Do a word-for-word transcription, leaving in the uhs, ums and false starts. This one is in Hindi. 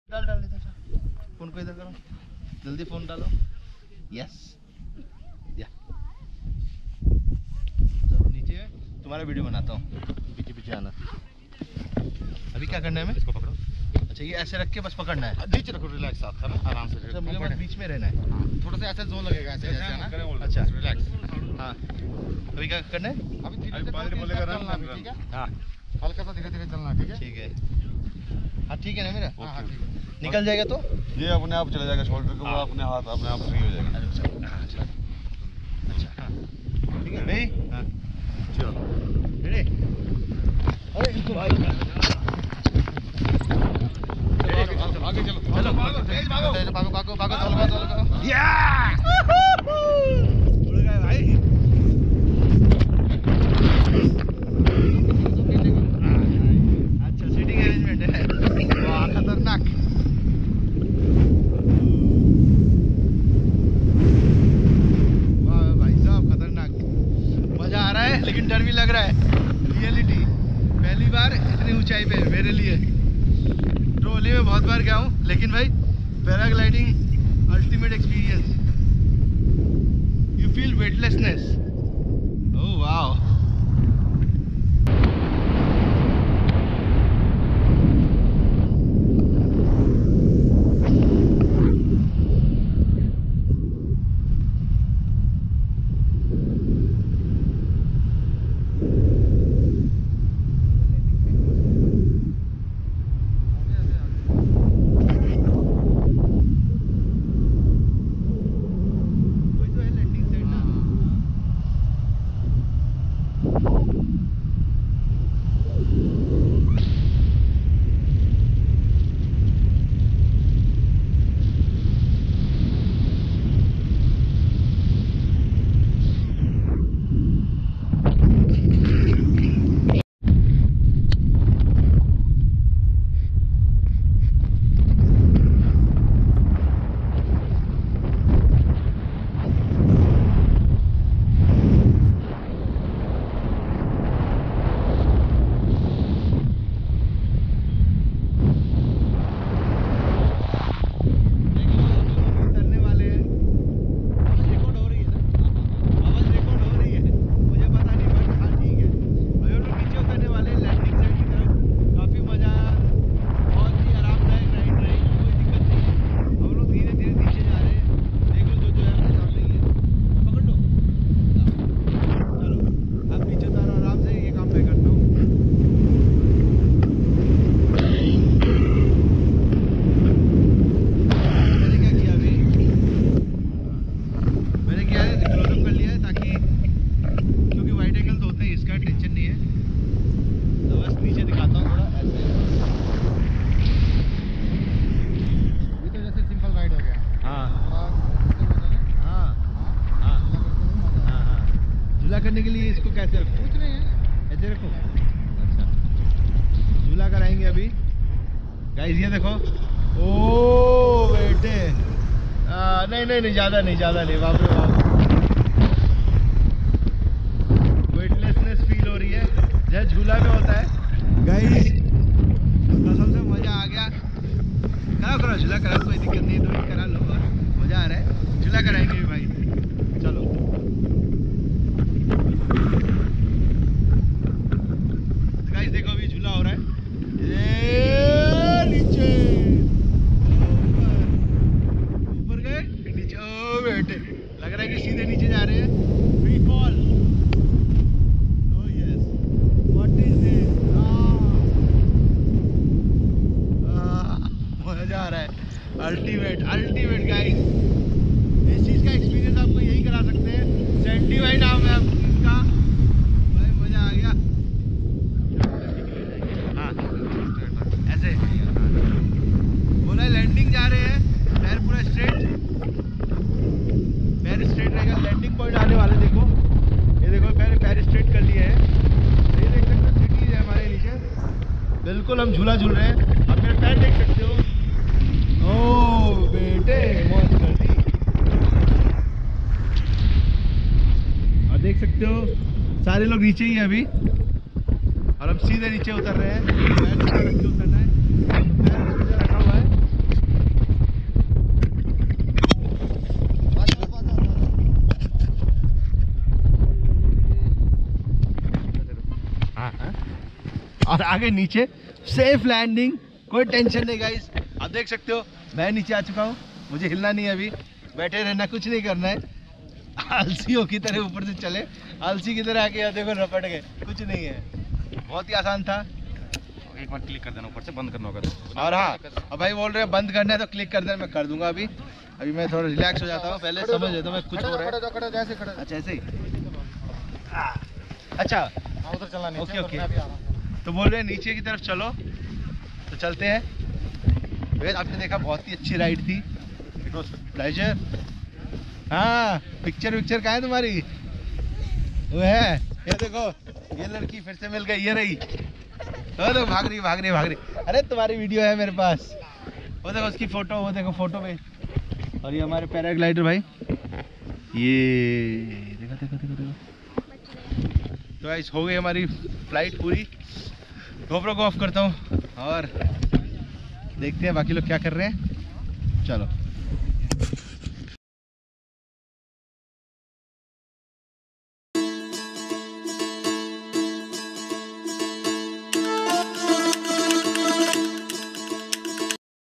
डाल डाल इधर, फोन को इधर करो, जल्दी फोन डालो। यस या नीचे तुम्हारा वीडियो बनाता हूँ, पीछे पीछे आना। अभी क्या करना है हमें? इसको पकड़ो। अच्छा ये ऐसे रख के बस पकड़ना है, नीचे रखो, रिलैक्स साथ करना आराम से। अच्छा मुझे बस बीच में रहना है, थोड़ा सा ऐसे जोर लगेगा ऐसे ऐसे ना। अच्छा रिलैक्स। हाँ अभी क्या करना है? अभी धीरे धीरे बोलेगा चलना, ठीक है? हाँ हल्का सा धीरे धीरे चलना, ठीक है? ठीक है हाँ ठीक है ना मेरा? हाँ ठीक है। निकल जाएगा तो ये अपने आप चला जाएगा, शोल्डर के ऊपर अपने हाथ अपने आप फ्री हो जाएगा। अच्छा अच्छा हाँ ठीक है भाई। हाँ चलो रेडी? अरे इनको भाई आगे चलो चलो भागो तेज भागो भागो भागो भागो चलो चलो चलो या उड़ गए भाई। अच्छा सीटिंग अरेंजमेंट है, वाह खतरनाक। वाह भाई साहब खतरनाक, मजा आ रहा है लेकिन डर भी लग रहा है। रियलिटी पहली बार इतनी ऊंचाई पे मेरे लिए। ट्रॉली में बहुत बार गया हूँ लेकिन भाई paragliding ultimate experience. You feel weightlessness. Oh wow. करने के लिए इसको कैसे रखो? कुछ नहीं है, ऐसे रखो। अच्छा झूला कराएंगे अभी गाइस, ये देखो। ओ बेटे आ, नहीं नहीं नहीं ज़्यादा नहीं ज़्यादा नहीं, बाप रे बाप। वेटलेसनेस फील हो रही है जैसे झूला में होता है गाइस। कसम से मज़ा आ गया। करा करो झूला करा, कोई दिक्कत नहीं, तो करा लो, मज़ा आ रहा है। झूला कराएंगे भी भाई, चलो। गाइस देखो अभी झूला हो रहा है, ये नीचे ऊपर गए फिर नीचे। ओ बेटे लग रहा है कि सीधे नीचे जा रहे हैं, free fall. Oh yes, what is this? मजा आ रहा है, अल्टीमेट अल्टीमेट गाइस। इस चीज का एक्सपीरियंस आपको यही करा सकते हैं। सैंडी भाई नाम है इसका, भाई मजा आ गया। ऐसे बोला लैंडिंग जा रहे हैं, पैर पूरा स्ट्रेट, पैर स्ट्रेट रहेगा। लैंडिंग पॉइंट आने वाले, देखो ये देखो, पैर पैर स्ट्रेट कर लिए हैं। ये देख सकते हो सिटी है हमारे नीचे, बिल्कुल हम झूला झूल रहे हैं। आप मेरे पैर देख सकते हो। ओ बेटे मौज कर दी। और देख सकते हो सारे लोग नीचे ही हैं अभी, और हम सीधे नीचे उतर रहे हैं। पैर सीधा रख के उतरना है, पैर सीधा रखा हुआ है। और आगे नीचे सेफ लैंडिंग, कोई टेंशन नहीं गाइस। आप देख सकते हो मैं नीचे आ चुका हूँ, मुझे हिलना नहीं है अभी, बैठे रहना, कुछ नहीं करना है। आलसियों की तरह ऊपर से चले, आलसी की तरह आके देखो रपट गए, कुछ नहीं है, बहुत ही आसान था। एक बार क्लिक कर देना ऊपर से, बंद करना होगा तो। और हाँ, अब भाई बोल रहे हैं बंद करना है तो क्लिक कर देना, मैं कर दूंगा अभी। अभी मैं थोड़ा रिलैक्स हो जाता हूँ, पहले समझ लेता हूँ मैं कुछ हो रहा है। अच्छा ऐसे ही, अच्छा उधर चलना नहीं। ओके ओके, तो बोल रहे हैं नीचे की तरफ चलो, तो चलते हैं। वैसे आपने देखा बहुत ही अच्छी राइड थी, प्लेजर। हाँ, पिक्चर विक्चर कहाँ है तुम्हारी? वो है, ये देखो ये लड़की फिर से मिल गई, ये रही। वो देखो भाग रही भाग रही भाग रही। अरे तुम्हारी वीडियो है मेरे पास, वो देखो उसकी फोटो, वो देखो फोटो पे। और ये हमारे पैराग्लाइडर भाई, ये देखो देखो देखो देखो। तो गाइस हो गई हमारी फ्लाइट पूरी। गोप्रो को ऑफ करता हूँ और देखते हैं बाकी लोग क्या कर रहे हैं। चलो।